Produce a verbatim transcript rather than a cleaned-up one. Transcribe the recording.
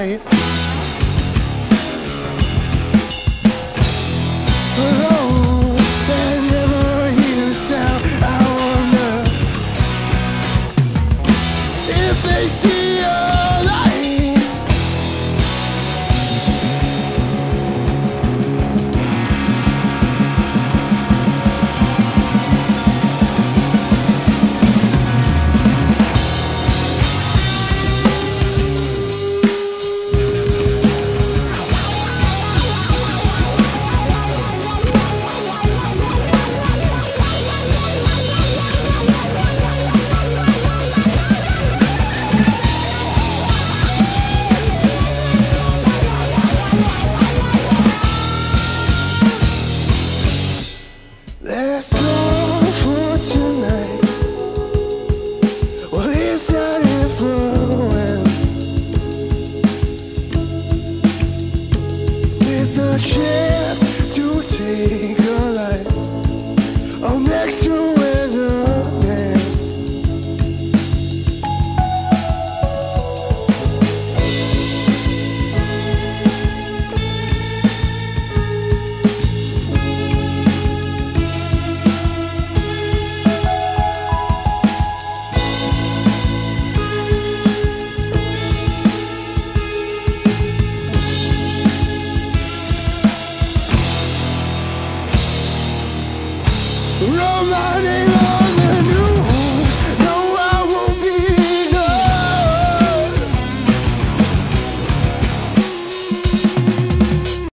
night. For those that never hear sound, I wonder if they see a light. That's all for tonight. Well, it's not it for when, with a chance to take a life, I'm next to weatherman. Roll my name